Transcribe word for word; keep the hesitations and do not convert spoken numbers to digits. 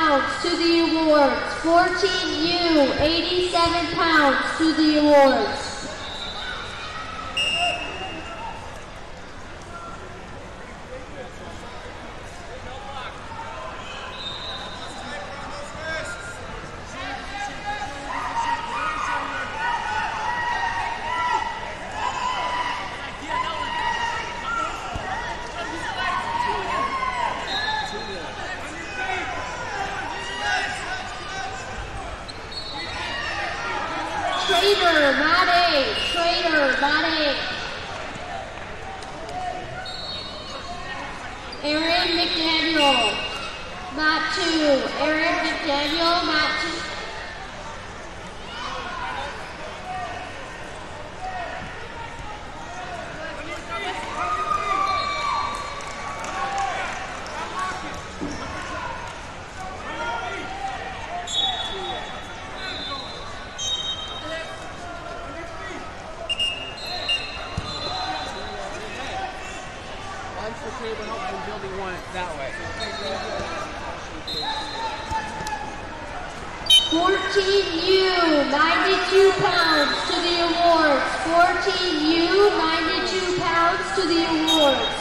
pounds to the awards. fourteen U, eighty-seven pounds to the awards. Trader, Mate, Trader, Mate. Aaron McDaniel, mat two. Aaron McDaniel, mat two. fourteen U, ninety-two pounds to the awards. fourteen U, ninety-two pounds to the awards.